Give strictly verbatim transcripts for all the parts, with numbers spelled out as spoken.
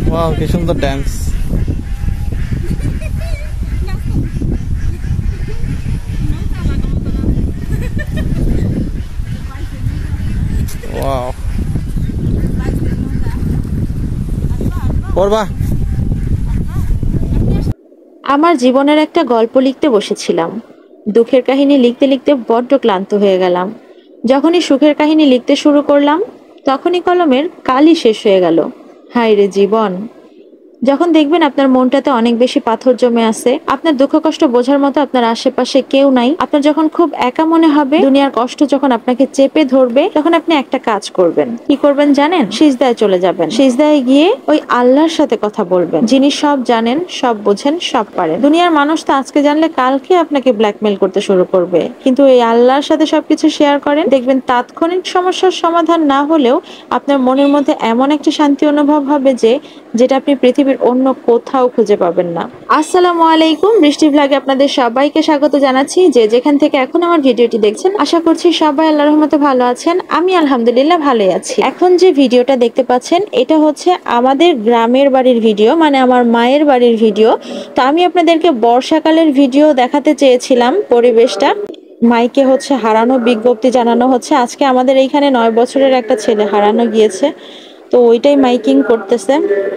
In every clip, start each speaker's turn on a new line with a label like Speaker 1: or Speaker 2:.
Speaker 1: Wow কি সুন্দর dance. Wow পড়বা।
Speaker 2: আমার জীবনের একটা গল্প লিখতে বসেছিলাম। দুঃখের কাহিনী লিখতে লিখতে বড্ড ক্লান্ত হয়ে গেলাম। যখনই সুখের কাহিনী লিখতে শুরু করলাম তখনই কলমের কালি শেষ হয়ে গেল। হায় রে জীবন! যখন দেখবেন আপনার মনটাতে অনেক বেশি পাথর জমে আছে, আপনার দুঃখ কষ্ট বোঝার মতো আপনার আশেপাশে কেউ নাই, আপনার যখন খুব একা মনে হবে, দুনিয়ার কষ্ট যখন আপনাকে চেপে ধরবে, তখন আপনি একটা কাজ করবেন। কি করবেন জানেন? সিজদায় চলে যাবেন। সিজদায় গিয়ে ওই আল্লাহর সাথে কথা বলবেন, যিনি সব জানেন, সব বোঝেন, সব পারেন। দুনিয়ার মানুষ তো আজকে জানলে কালকে আপনাকে ব্ল্যাকমেল করতে শুরু করবে, কিন্তু এই আল্লাহর সাথে সবকিছু শেয়ার করেন, দেখবেন তাৎক্ষণিক সমস্যার সমাধান না হলেও আপনার মনের মধ্যে এমন একটা শান্তি অনুভব হবে যে যেটা আপনি পৃথিবীর অন্য কোথাও খুঁজে পাবেন না। আসসালামু আলাইকুম, বৃষ্টি ভ্লগে আপনাদের সবাইকে স্বাগত জানাচ্ছি। যে যেখান থেকে এখন আমার ভিডিওটি দেখছেন, আশা করছি সবাই আল্লাহর রহমতে ভালো আছেন। আমি আলহামদুলিল্লাহ ভালোই আছি। এখন যে ভিডিওটা দেখতে পাচ্ছেন এটা হচ্ছে আমাদের গ্রামের বাড়ির ভিডিও, মানে আমার মায়ের বাড়ির ভিডিও। তো আমি আপনাদেরকে বর্ষাকালের ভিডিও দেখাতে চেয়েছিলাম। পরিবেশটা মাইকে হচ্ছে হারানো বিজ্ঞপ্তি জানানো হচ্ছে। আজকে আমাদের এইখানে নয় বছরের একটা ছেলে হারানো গিয়েছে, তো ওইটাই মাইকিং করতেছে।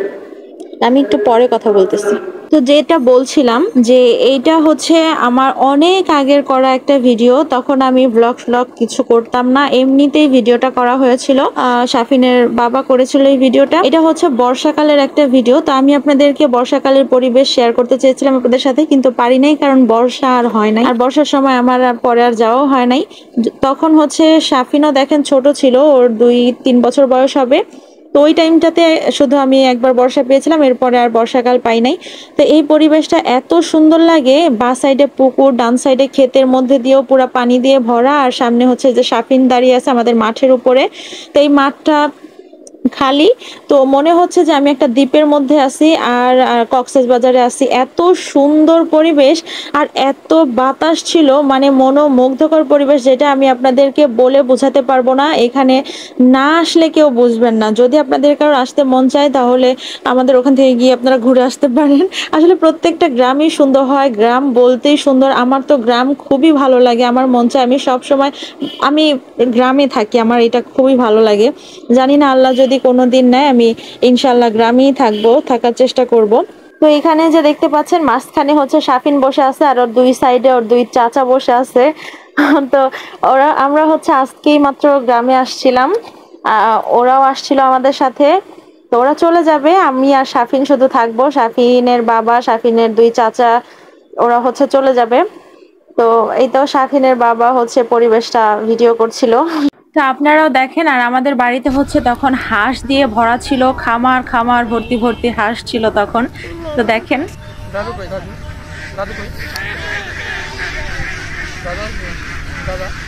Speaker 2: আমি একটু পরে কথা বলতেছি। তো যেটা বলছিলাম যে এইটা হচ্ছে আমার অনেক আগের করা একটা ভিডিও। তখন আমি ব্লগ ফ্লগ কিছু করতাম না, এমনিতেই ভিডিওটা করা হয়েছিল। আহ শাফিনের বাবা করেছিল এই ভিডিওটা। এটা হচ্ছে বর্ষাকালের একটা ভিডিও। তো আমি আপনাদেরকে বর্ষাকালের পরিবেশ শেয়ার করতে চেয়েছিলাম আপনাদের সাথে, কিন্তু পারি নাই, কারণ বর্ষা আর হয় নাই। আর বর্ষার সময় আমার পরে আর যাওয়াও হয় নাই। তখন হচ্ছে শাফিনও দেখেন ছোট ছিল, ওর দুই তিন বছর বয়স হবে। তো ওই টাইমটাতে শুধু আমি একবার বর্ষা পেয়েছিলাম, এরপরে আর বর্ষাকাল পাই নাই। তো এই পরিবেশটা এত সুন্দর লাগে, বা সাইডে পুকুর, ডান সাইডে ক্ষেতের মধ্যে দিয়েও পুরো পানি দিয়ে ভরা, আর সামনে হচ্ছে যে শাফিন দাঁড়িয়ে আছে আমাদের মাঠের উপরে। তো এই মাঠটা খালি, তো মনে হচ্ছে যে আমি একটা দ্বীপের মধ্যে আছি আর কক্সবাজারে আছি। এত সুন্দর পরিবেশ আর এত বাতাস ছিল, মানে মনোমুগ্ধকর পরিবেশ, যেটা আমি আপনাদেরকে বলে বোঝাতে পারবো না। এখানে না আসলে কেউ বুঝবেন না। যদি আপনাদের কারো আসতে মন চায় তাহলে আমাদের ওখান থেকে গিয়ে আপনারা ঘুরে আসতে পারেন। আসলে প্রত্যেকটা গ্রামই সুন্দর হয়, গ্রাম বলতেই সুন্দর। আমার তো গ্রাম খুবই ভালো লাগে, আমার মন চায় আমি সব সময় আমি গ্রামে থাকি, আমার এটা খুবই ভালো লাগে। জানি না আল্লাহ যদি কোনো দিন নেয়, আমি ইনশাল্লাহ গ্রামেই থাকবো, থাকার চেষ্টা করব। তো এখানে যে দেখতে পাচ্ছেন মাঝখানে হচ্ছে শাফিন বসে আছে, আর ওর দুই সাইডে ওর দুই চাচা বসে আছে। তো ওরা আমরা হচ্ছে আজকেই মাত্র গ্রামে আসছিলাম, আহ ওরাও আসছিল আমাদের সাথে। তো ওরা চলে যাবে, আমি আর শাফিন শুধু থাকবো। শাফিনের বাবা, শাফিনের দুই চাচা, ওরা হচ্ছে চলে যাবে। তো এই তো শাফিনের বাবা হচ্ছে পরিবেশটা ভিডিও করছিল। তো আপনারাও দেখেন। আর আমাদের বাড়িতে হচ্ছে তখন হাঁস দিয়ে ভরা ছিল, খামার খামার ভর্তি ভর্তি হাঁস ছিল তখন। তো দেখেন দাদু কই, দাদু দাদু কই, দাদা দাদা